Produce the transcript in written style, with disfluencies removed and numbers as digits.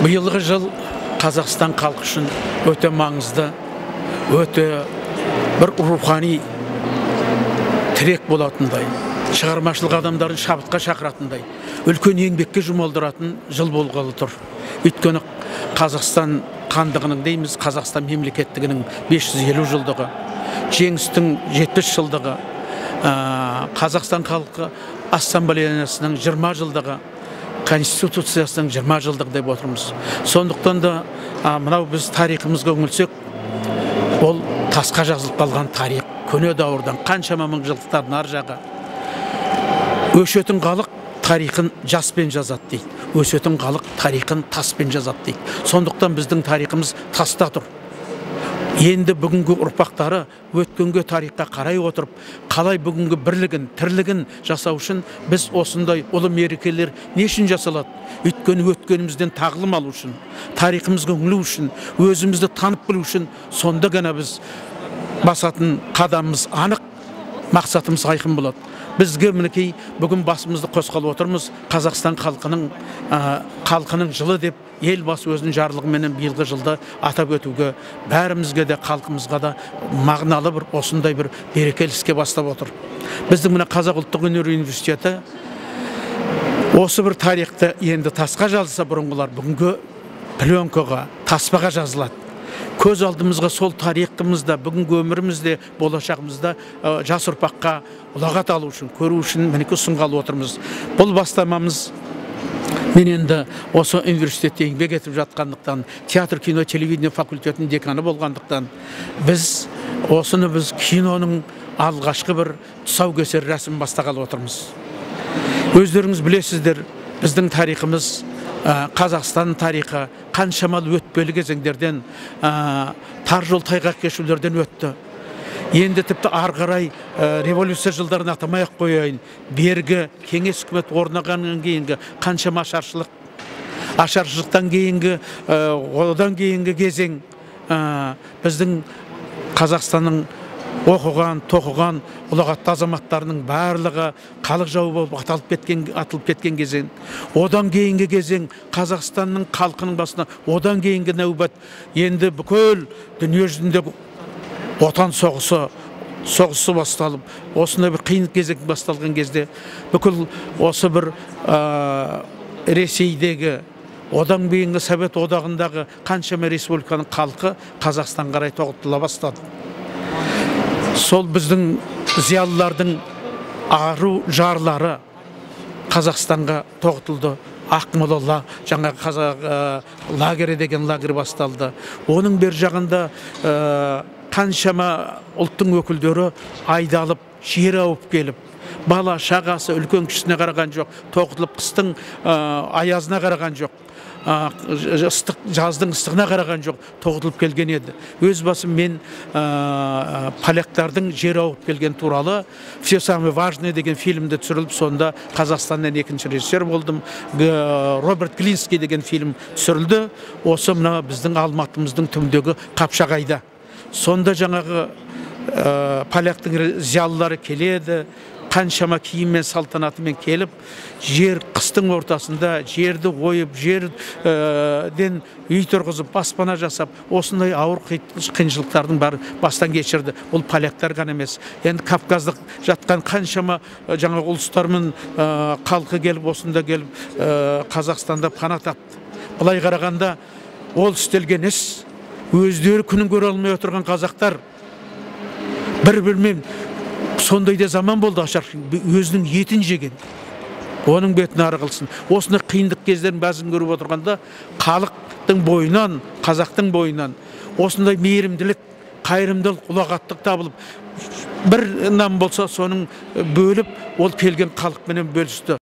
Биылғы жыл Қазақстан халқы үшін өте маңызды, өте бір рухани тірек болатындай, шығармашылық адамдарын шабытқа шақыратындай, үлкен еңбекке жұмылдыратын жыл болғалы тұр. Өйткені Қазақстан хандығының дейміз, Қазақстан мемлекеттігінің 550 жылдығы, жеңістің 70 жылдығы, Қазақстан халқы ассамблеясының 20 жылдығы, Конституциясының 20 жылдығы деп отырмыз. Сондықтан да мынау біз тарихымызға үңілсек, ол тасқа жазылып қалған тарих, көне дәуірден қаншама мыңжылдықтардың ар жағы. Өшетін халық тарихын жаспен жазады дейді. Өсетін халық тарихын таспен жазады дейді. Сондықтан біздің тарихымыз таста тұр. Енді бүгінгі ұрпақтары өткенге тарихқа қарай отырып, қалай бүгінгі бірлігін, тірлігін жасау үшін біз осындай ұлы мерекелер не үшін жасалады? Өйткені өткенімізден тағылым алу үшін, тарихымызға үңілу үшін, өзімізді танып білу үшін, сонда ғана біз басатын қадамымыз анық, мақсатымыз айқын болады. Бізге мінекей бүгін басымызды қосқалы отырмыз, Қазақстан халқының жылы деп елбасы өзінің жарлығымен биылғы жылды атап өтуге, бәрімізге де халқымызға да мағыналы бір осындай бір берекелі іске бастап отыр. Біздің мына Қазақ ұлттық өнер университеті осы бір тарихты енді тасқа жазылса бұрынғылар, бүгінгі пленкаға, таспаға жазылады. Көз алдымызға сол тарихымызда, бүгінгі өмірімізде, болашағымызда жас ұрпаққа ұлағат алу үшін, көру үшін мінекей ұсынғалы отырмыз. Бұл бастамамыз мен енді осы университетте еңбек етіп жатқандықтан, театр, кино, телевидение факультетінің деканы болғандықтан, біз киноның алғашқы бір тұсаукесер рәсімін бастағалы отырмыз. Өздеріңіз білесіздер, біздің тарихымыз, Қазақстан тарихы қаншамал өтпелі кезеңдерден, тар жол тайғақ кешулерден өтті. Енді тіпті арғарай революция жылдарын атамай-ақ қояйын, бергі кеңес үкімет орнағаннан кейінгі қаншама ашаршылықтан кейінгі, одан кейінгі кезең біздің Қазақстанның оқыған, тоқыған ұлағатты азаматтарының барлығы халық жауы болып атылып кеткен кезең. Одан кейінгі кезең Қазақстанның халқының басына, одан кейінгі нәубет енді бүкіл дүние жүзінде отан соғысы басталып, осындай бір қиын кезең басталған кезде бүкіл осы бір Ресейдегі, одан кейінгі Совет одағындағы қаншама республиканың халқы Қазақстан қарай тоғытыла бастады. Сол біздің зиялылардың ару жарлары Қазақстанға тоғытылды. Ақмолала жаңа қазақ лагері деген лагер басталды. Оның бер жағында қаншама ұлттың өкілдері айдалып, жер ауып келіп, бала шағасы үлкен кішісіне қараған жоқ, тоғытылып қыстың аязына қараған жоқ, жаздың ыстығына қараған жоқ, тоғытылып келген еді. Өз басым мен поляктардың жер ауып келген туралы «Все самое важное» деген фильмді түсіріліп, сонда Қазақстаннан екінші режиссер болдым. Роберт Глинский деген фильм түсірілді. Осы мына біздің Алматымыздың түбіндегі Қапшағайда. Сонда жаңағы поляктың зиялылары келеді, қаншама киіммен салтанатымен келіп, қыстың ортасында жерді ойып, жерден үй тұрғызып, баспана жасап, осындай ауыр қиыншылықтардың бәрі бастан кешірді. Ол поляктар ғана емес. Енді Кавказдық жатқан қаншама жаңа ұлыстармен халқы келіп, осында келіп, Қазақстанда пана тапты. Былай қарағанда, ол істелген іс, өздері күнін көре алмай отырған қазақтар бір-бірімен сондай да заман болды, өзінің етін жеген, оның бетін ары қылсын. Осыны қиындық кездерін бәзін көріп отырғанда, халықтың бойынан, қазақтың бойынан осындай мейірімділік, қайырымдылық, ұлағаттық табылып, бір нам болса соның бөліп, ол келген халықпенен бөлісті.